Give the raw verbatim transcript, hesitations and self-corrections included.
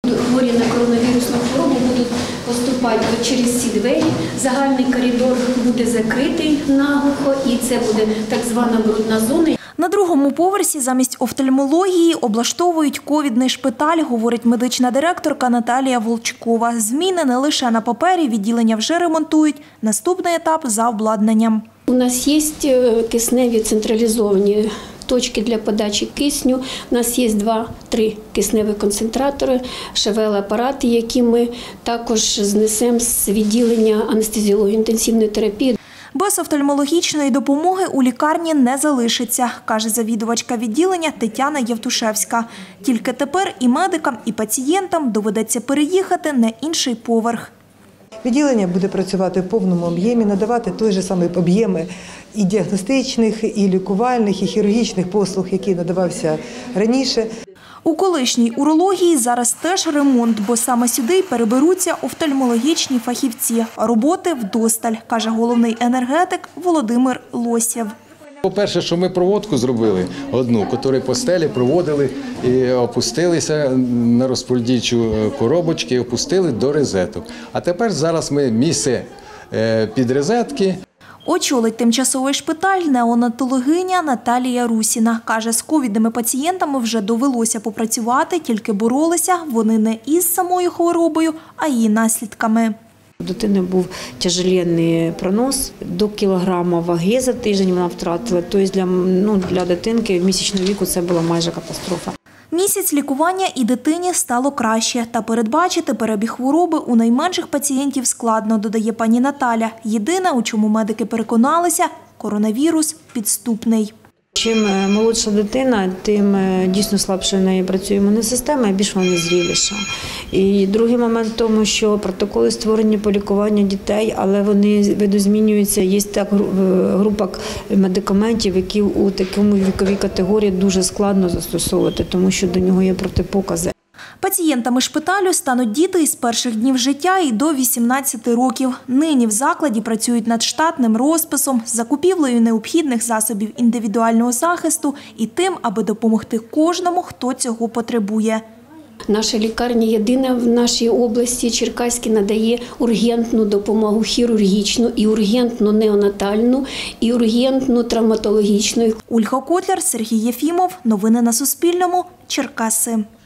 Хворі на коронавірусну хворобу будуть поступати через ці двері. Загальний коридор буде закритий наглухо, і це буде так звана брудна зона. На другому поверсі замість офтальмології облаштовують ковідний шпиталь, говорить медична директорка Наталія Волчкова. Зміни не лише на папері, відділення вже ремонтують. Наступний етап – за обладнанням. У нас є кисневі централізовані точки для подачі кисню. У нас є два-три кисневі концентратори, ШВЛ-апарати, які ми також знесемо з відділення анестезіології інтенсивної терапії. Без офтальмологічної допомоги у лікарні не залишиться, каже завідувачка відділення Тетяна Євтушевська. Тільки тепер і медикам, і пацієнтам доведеться переїхати на інший поверх. Відділення буде працювати в повному об'ємі, надавати той же самий об'єми і діагностичних, і лікувальних, і хірургічних послуг, які надавався раніше. У колишній урології зараз теж ремонт, бо саме сюди й переберуться офтальмологічні фахівці. Роботи вдосталь, каже головний енергетик Володимир Лосєв. По-перше, що ми проводку зробили одну, яку по стелі проводили і опустилися на розподільчу коробочки, і опустили до розеток. А тепер зараз ми місце під розетки. Очолить тимчасовий шпиталь неонатологиня Наталія Русіна. Каже, з ковідними пацієнтами вже довелося попрацювати, тільки боролися вони не із самою хворобою, а її наслідками. У дитини був тяжеленний пронос, до кілограма ваги за тиждень вона втратила. Тобто для, ну, для дитинки місячного віку це була майже катастрофа. Місяць лікування і дитині стало краще. Та передбачити перебіг хвороби у найменших пацієнтів складно, додає пані Наталя. Єдине, у чому медики переконалися – коронавірус підступний. Чим молодша дитина, тим дійсно слабше в неї працює імунна система і більш вона зріліша. І другий момент в тому, що протоколи створені по лікуванню дітей, але вони видозмінюються. Є так група медикаментів, які у такому віковій категорії дуже складно застосовувати, тому що до нього є протипокази. Пацієнтами шпиталю стануть діти із перших днів життя і до вісімнадцяти років. Нині в закладі працюють над штатним розписом, закупівлею необхідних засобів індивідуального захисту і тим, аби допомогти кожному, хто цього потребує. Наша лікарня єдина в нашій області, Черкаській, надає ургентну допомогу хірургічну, і ургентну неонатальну, і ургентну травматологічну. Ольга Котляр, Сергій Єфімов. Новини на Суспільному. Черкаси.